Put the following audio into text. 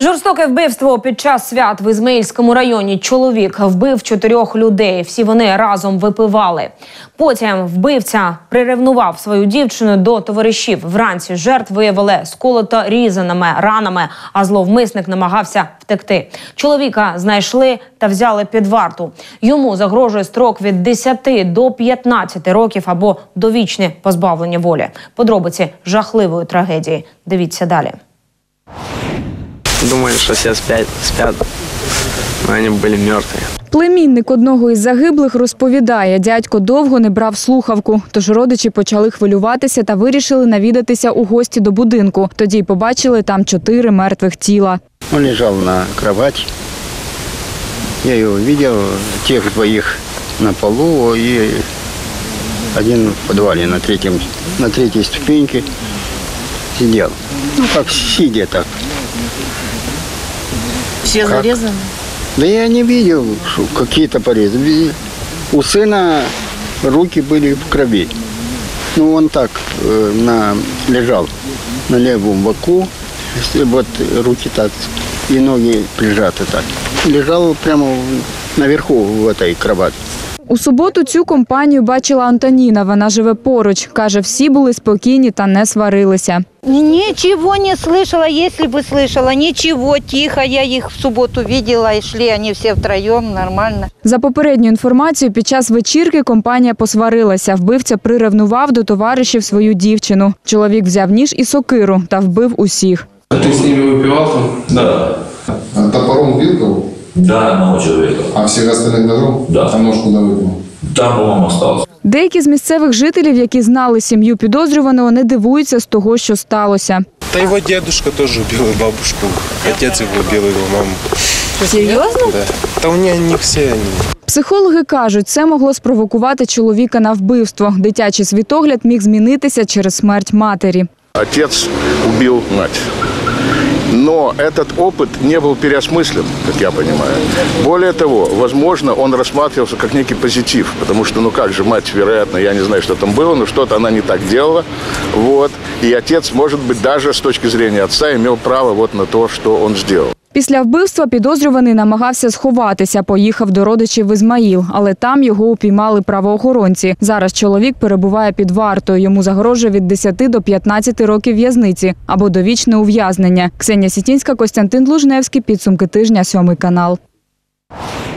Жорстоке вбивство під час свят в Ізмаїльському районі. Чоловік вбив 4 людей. Всі вони разом випивали. Потім вбивця приревнував свою дівчину до товаришів. Вранці жертв виявили сколото різаними ранами, а зловмисник намагався втекти. Чоловіка знайшли та взяли під варту. Йому загрожує строк від 10 до 15 років або довічне позбавлення волі. Подробиці жахливої трагедії. Дивіться далі. Думали, що всі спять, але вони були мертві. Племінник одного із загиблих розповідає, дядько довго не брав слухавку, тож родичі почали хвилюватися та вирішили навідатися у гості до будинку. Тоді й побачили там 4 мертвих тіла. Він лежав на кроваті. Я його бачив, тих 2 на полу і один в підвалі на третій ступеньці сидів. Ну, як сидя так. Все зарезаны? Да я не видел, что какие-то порезы. У сына руки были в крови. Ну, он так лежал на левом боку, вот руки так и ноги прижаты так. Лежал прямо наверху в этой кровати. У суботу цю компанію бачила Антоніна, вона живе поруч. Каже, всі були спокійні та не сварилися. Ничего не слышала, если бы слышала, ничего, тихо. Я их в субботу видела, и шли они все втроем, нормально. За попередньою інформацією, під час вечірки компанія посварилася. Вбивця приревнував до товаришів свою дівчину. Чоловік взяв ніж і сокиру та вбив усіх. А ты с ними выпивал там? Да. А топором бил кого? Да, одного человека. А всех остальных ножом? Да. А нож куда выкинул? Там, по-моему, остался. Деякі з місцевих жителів, які знали сім'ю підозрюваного, не дивуються з того, що сталося. Да его дедушка тоже убил и бабушку. Отец его убил, его маму. Серьезно? Да. Да у них все они. Психологи кажуть, це могло спровокувати чоловіка на вбивство. Дитячий світогляд міг змінитися через смерть матері. Отец убил мать. Но этот опыт не был переосмыслен, как я понимаю. Более того, возможно, он рассматривался как некий позитив, потому что, ну как же, мать, вероятно, я не знаю, что там было, но что-то она не так делала. Вот. И отец, может быть, даже с точки зрения отца имел право вот на то, что он сделал. Після вбивства підозрюваний намагався сховатися, поїхав до родичів в Ізмаїл, але там його упіймали правоохоронці. Зараз чоловік перебуває під вартою, йому загрожує від 10 до 15 років в'язниці або довічне ув'язнення. Ксенія Сітінська, Костянтин Лужневський, підсумки тижня, 7 канал.